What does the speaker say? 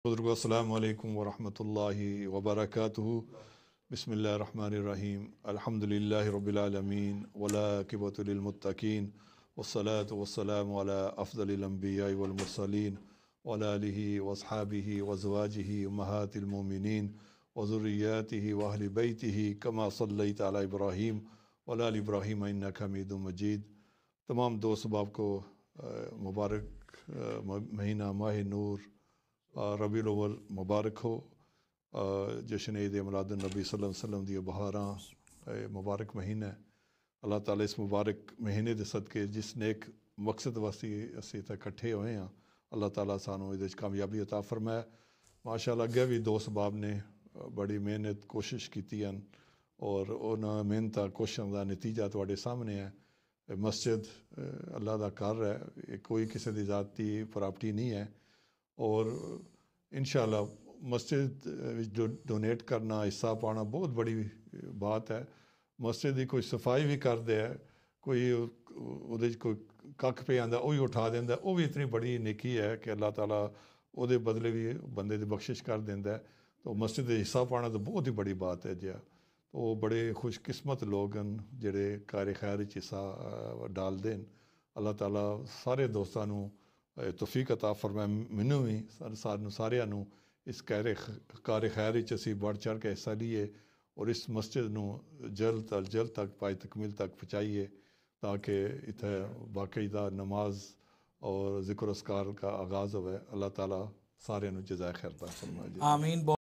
अस्सलामु अलैकुम वरहमतुल्लाहि वबरकातुहु। बिस्मिल्लाहिर्रहमानिर्रहीम। अल्हम्दुलिल्लाहि रब्बिल आलमीन वला आक़िबतु लिल मुत्तक़ीन वस्सलातु वस्सलामु अला अफ़ज़लिल अंबियाइ वल मुरसलीन व अला आलिहि व अस्हाबिहि व अज़वाजिहि उम्महातिल मोमिनीन व ज़ुर्रिय्यातिहि व अहलि बैतिहि कमा सल्लैता अला इब्राहीम व अला आलि इब्राहीम इन्नका हमीदुम मजीद। तमाम दोस्त अहबाब को मुबारक महीना माह नूर रबीउल अव्वल मुबारक हो। जश्न ईद मिलादुन नबी सल्लल्लाहु अलैहि वसल्लम दी बहारां मुबारक महीना है। अल्लाह ताला इस मुबारक महीने दे सदके जिस नेक मकसद वास्ते असीं इत्थे इकट्ठे होए हैं, अल्लाह ताला सानू इहदे च कामयाबी अता फरमाए। माशाअल्लाह अग्गे भी दोस्त अहबाब ने बड़ी मेहनत कोशिश कीती हैं और उन्हां मेहनतां कोशिशां दा नतीजा तुहाडे सामने है। मस्जिद अल्लाह दा घर है, कोई किसी दी ज़ाती प्रॉपर्टी नहीं है और इंशाअल्लाह मस्जिद जो डोनेट करना, हिस्सा पाना बहुत बड़ी बात है। मस्जिद की कोई सफाई भी कर दे, कोई उहदे च कोई कख पे आंदा वो भी उठा देंदा, वो भी इतनी बड़ी नेकी है कि अल्लाह ताला ਉਹਦੇ बदले भी बंदे ਦੀ बख्शिश कर देंदा है। तो मस्जिद ਦਾ हिस्सा पाना तो बहुत ही बड़ी बात है जी। तो बड़े खुशकिस्मत लोग हैं ਜਿਹੜੇ ਕਾਰ खैर ਚ हिस्सा डालते हैं। अल्लाह ताला सारे दोस्तां ਨੂੰ तौफीक अता फरमाए, मैनू भी सारिਆਂ ਨੂੰ इस कार खैर ਵਿੱਚ ਅਸੀਂ बढ़ चढ़ के हिस्सा लीए और इस मस्जिद ਨੂੰ जल्द तक पाए तकमील तक पहुँचाइए ताकि इत्थे बाकायदा नमाज और ज़िक्र अस्कार का आगाज़ होवे। अल्लाह ताला सारिਆਂ ਨੂੰ जज़ाए खैर अता फरमाए। आमीन।